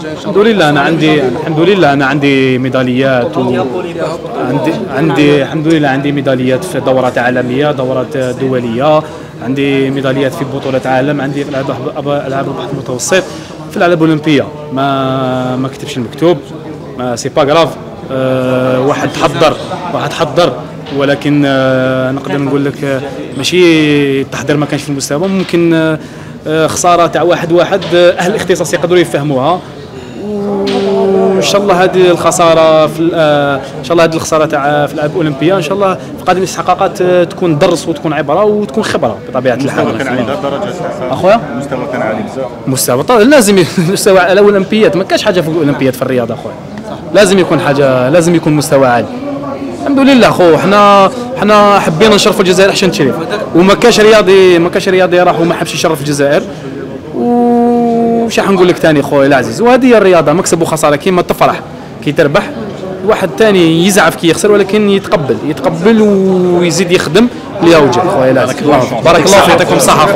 الحمد لله انا عندي ميداليات الحمد لله عندي ميداليات في دورات عالميه، دورات دوليه، عندي ميداليات في بطولات عالم، عندي في العاب البحر المتوسط، في الالعاب الاولمبيه. ما كتبش المكتوب، سي با غراف. واحد حضر ولكن نقدر نقول لك ماشي التحضير ما كانش في المستوى. ممكن خساره تاع واحد اهل الاختصاص يقدروا يفهموها. وان شاء الله هذه الخساره تاع في الالعاب الاولمبيه ان شاء الله في قادم الاستحقاقات تكون درس وتكون عبره وتكون خبره بطبيعه الحال. مستوى كان عالي درجه اخويا، مستوى كان عالي بزاف. مستوى لازم مستوى على الاولمبيات، ما كاش حاجه في الاولمبيات في الرياضه اخويا. لازم يكون مستوى عالي. الحمد لله خو، حنا حبينا نشرفوا الجزائر احسن تشريف، وما كاش رياضي راح وما حبش يشرف الجزائر. وش راح نقول لك ثاني خويا العزيز، وهذه هي الرياضه، مكسب وخساره. كيما تفرح كي تربح، واحد ثاني يزعف كي يخسر، ولكن يتقبل ويزيد يخدم ليوجه خويا العزيز. بارك الله فيك، يعطيكم الصحه.